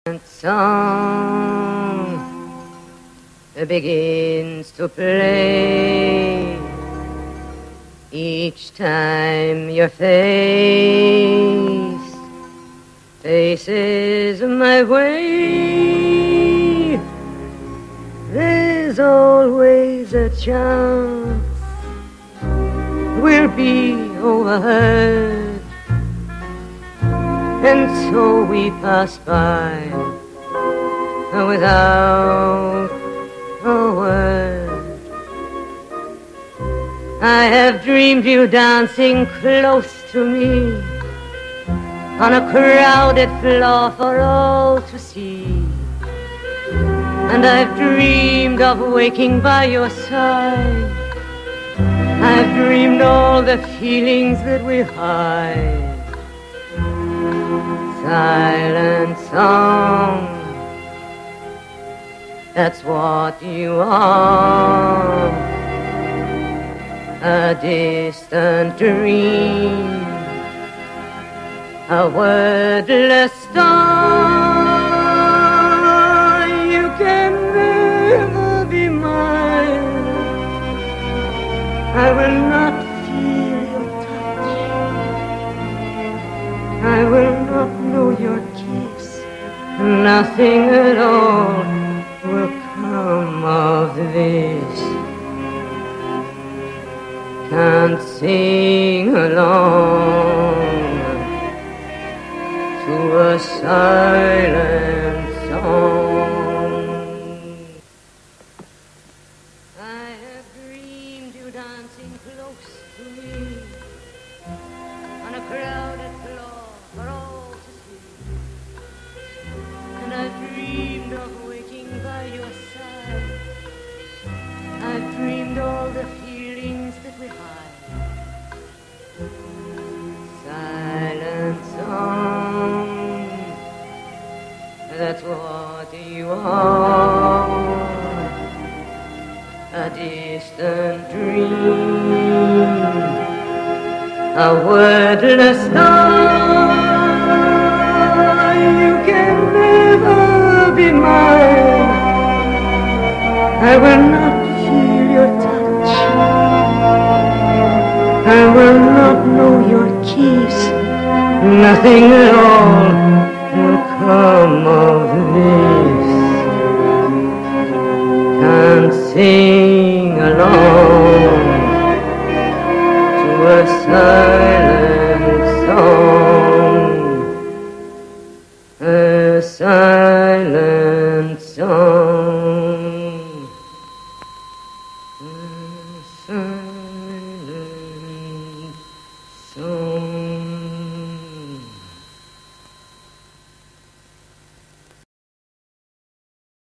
Song begins to play each time your face faces my way. There's always a chance we'll be overheard, and so we pass by without a word. I have dreamed you dancing close to me on a crowded floor for all to see, and I've dreamed of waking by your side. I've dreamed all the feelings that we hide. Silent song, that's what you are. A distant dream, a wordless star. You can never be mine. I will not feel your touch. I will not know your kiss. Nothing at all will come of this. Can't sing along to a silent song. I have dreamed you dancing close to me on a crowded floor for all to see, and I've dreamed of waking by your side. I've dreamed all the feelings that we hide. Silent song, that's what you are. A distant dream, a wordless star. You can never be mine. I will not feel your touch. I will not know your kiss. Nothing at all will come of this. Can't sing along to a silent song, a silent song.